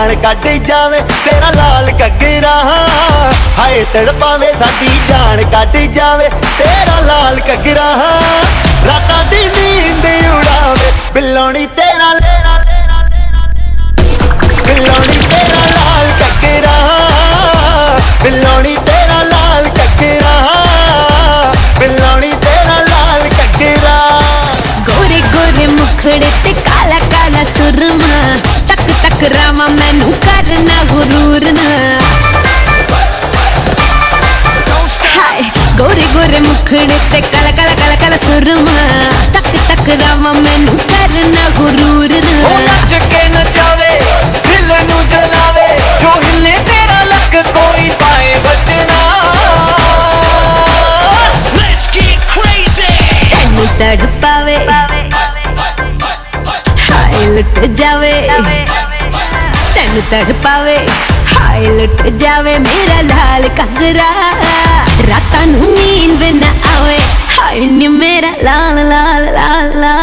जान कट जावे तेरा लाल घगरा। हाय तड़पावे साडी जान कट जावे तेरा लाल घगरा। रातां दी नींद उड़ावे बिल्लोनी तेरा बिल्लोनी तेरा लाल घगरा। बिल्लोनी तेरा लाल घगरा। बिल्लोनी तेरा लाल घगरा। गोरे गोरे मुखड़े ते काला काला सुरमा, तक तक रामा मैनू करना गुरूर ना। हाय गोरे गोरे मुखड़े ते काला काला काला काला सुरमा, तक तक रामा मैनू करना गुरूर ना। नच के नचावे दिल नू जलावे, जो हिले तेरा लक कोई पाए बचना। Let's get crazy। तेनू तड़पावे हाय लुट जावे, तेनू तड़पावे हाय लुट जावे मेरा लाल घगरा। रातां नू नींद ना आवे हाय नी मेरा लाल लाल लाल लाल।